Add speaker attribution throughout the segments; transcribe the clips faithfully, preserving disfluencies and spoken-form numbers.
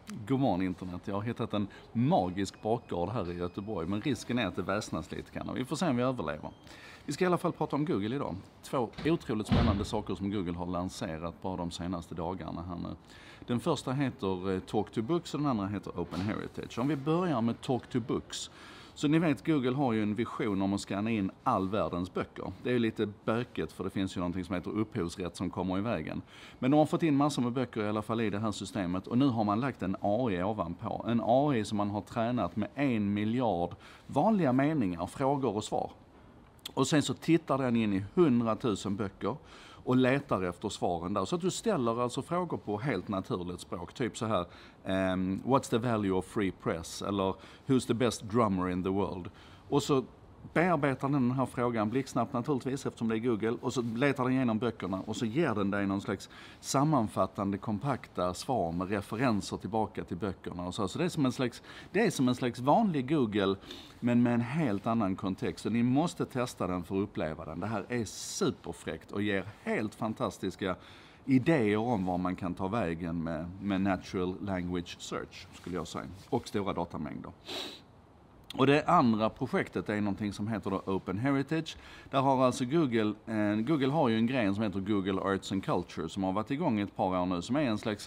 Speaker 1: God morgon internet. Jag har hittat en magisk bakgård här i Göteborg, men risken är att det väsnas lite grann. Vi får se om vi överlever. Vi ska i alla fall prata om Google idag. Två otroligt spännande saker som Google har lanserat bara de senaste dagarna här nu. Den första heter Talk to Books och den andra heter Open Heritage. Om vi börjar med Talk to Books. Så ni vet, Google har ju en vision om att scanna in all världens böcker. Det är ju lite bökigt för det finns ju någonting som heter upphovsrätt som kommer i vägen. Men de har fått in massor med böcker i alla fall i det här systemet och nu har man lagt en A I ovanpå. En A I som man har tränat med en miljard vanliga meningar, frågor och svar. Och sen så tittar den in i hundratusen böcker och letar efter svaren där. Så att du ställer alltså frågor på helt naturligt språk. Typ så här, um, what's the value of free press? Eller who's the best drummer in the world? Och så bearbetar den den här frågan blixtsnabbt naturligtvis eftersom det är Google. Och så letar den igenom böckerna och så ger den dig någon slags sammanfattande kompakta svar med referenser tillbaka till böckerna. Och så så det, är som en slags, det är som en slags vanlig Google men med en helt annan kontext. Så ni måste testa den för att uppleva den. Det här är superfräckt och ger helt fantastiska idéer om var man kan ta vägen med, med natural language search skulle jag säga. Och stora datamängder. Och det andra projektet är någonting som heter då Open Heritage. Där har alltså Google, eh, Google har ju en gren som heter Google Arts and Culture som har varit igång i ett par år nu, som är en slags,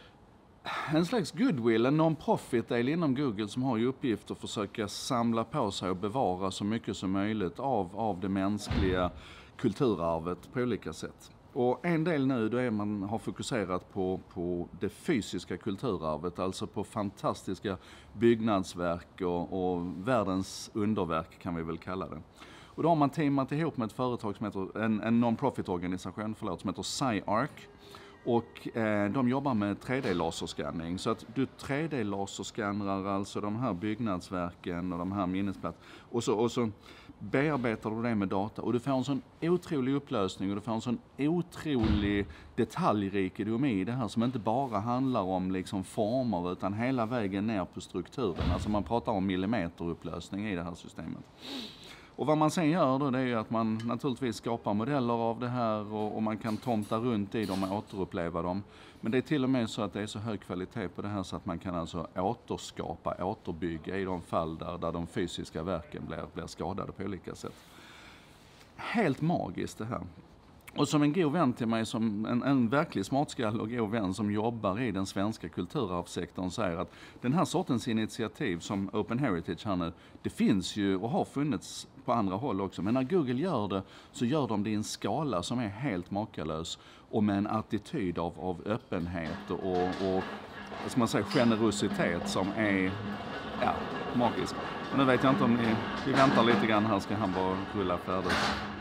Speaker 1: en slags goodwill, en non-profit-del inom Google som har ju uppgift att försöka samla på sig och bevara så mycket som möjligt av, av det mänskliga kulturarvet på olika sätt. Och en del nu då är man har fokuserat på, på det fysiska kulturarvet, alltså på fantastiska byggnadsverk och, och världens underverk kan vi väl kalla det. Och då har man teamat ihop med ett företag som heter, en, en non-profit-organisation förlåt, som heter SciArc. Och eh, de jobbar med tre D-laserskanning, så att du tre D-laserskannar alltså de här byggnadsverken och de här minnesplatserna. Och så, och så bearbetar du det med data och du får en sån otrolig upplösning och du får en sån otrolig detaljrikedom i det här som inte bara handlar om liksom former utan hela vägen ner på strukturen. Alltså man pratar om millimeterupplösning i det här systemet. Och vad man sen gör då det är ju att man naturligtvis skapar modeller av det här och, och man kan tomta runt i dem och återuppleva dem. Men det är till och med så att det är så hög kvalitet på det här så att man kan alltså återskapa, återbygga i de fall där, där de fysiska verken blir, blir skadade på olika sätt. Helt magiskt det här. Och som en god vän till mig, som en, en verklig smartskall och god vän som jobbar i den svenska kulturarvssektorn säger att den här sortens initiativ som Open Heritage här nu, det finns ju och har funnits på andra håll också. Men när Google gör det så gör de det i en skala som är helt makalös och med en attityd av, av öppenhet och, och vad ska man säga, generositet som är ja, magisk. Men nu vet jag inte om ni, vi väntar lite grann här ska han bara rulla färdigt.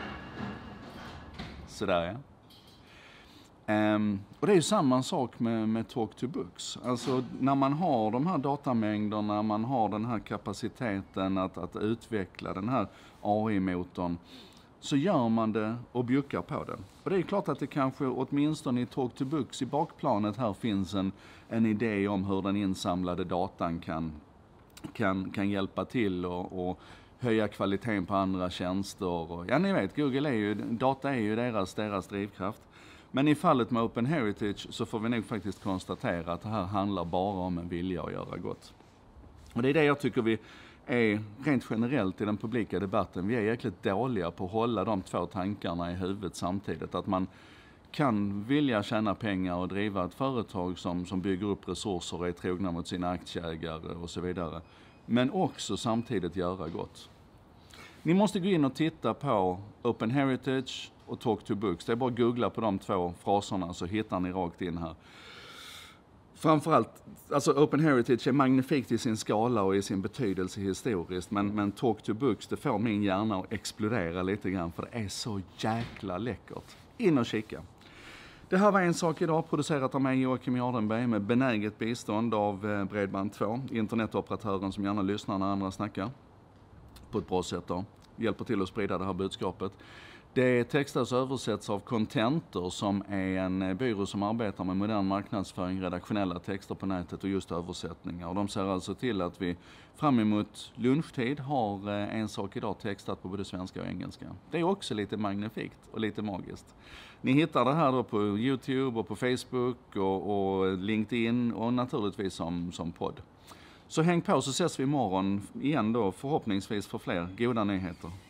Speaker 1: Sådär ja. Um, och det är ju samma sak med, med Talk to Books. Alltså när man har de här datamängderna, när man har den här kapaciteten att, att utveckla den här A I-motorn så gör man det och bjuckar på det. Och det är klart att det kanske åtminstone i Talk to Books i bakplanet här finns en, en idé om hur den insamlade datan kan, kan, kan hjälpa till och, och höja kvaliteten på andra tjänster. Och, ja, ni vet, Google är ju, data är ju deras, deras drivkraft. Men i fallet med Open Heritage så får vi nog faktiskt konstatera att det här handlar bara om en vilja att göra gott. Och det är det jag tycker vi är rent generellt i den publika debatten. Vi är jäkligt dåliga på att hålla de två tankarna i huvudet samtidigt. Att man kan vilja tjäna pengar och driva ett företag som, som bygger upp resurser och är trogna mot sina aktieägare och så vidare. Men också samtidigt göra gott. Ni måste gå in och titta på Open Heritage och Talk to Books. Det är bara att googla på de två fraserna så hittar ni rakt in här. Framförallt, alltså Open Heritage är magnifikt i sin skala och i sin betydelse historiskt. Men, men Talk to Books, det får min hjärna att explodera lite grann för det är så jäkla läckert. In och kika. Det här var en sak idag, producerat av mig Joakim Jardenberg med benäget bistånd av Bredband två, internetoperatören som gärna lyssnar när andra snackar på ett bra sätt då. Hjälper till att sprida det här budskapet. Det textas och översätts av Contentor som är en byrå som arbetar med modern marknadsföring, redaktionella texter på nätet och just översättningar. Och de ser alltså till att vi fram emot lunchtid har en sak idag textat på både svenska och engelska. Det är också lite magnifikt och lite magiskt. Ni hittar det här då på YouTube och på Facebook och, och LinkedIn och naturligtvis som, som podd. Så häng på så ses vi imorgon igen då förhoppningsvis för fler goda nyheter.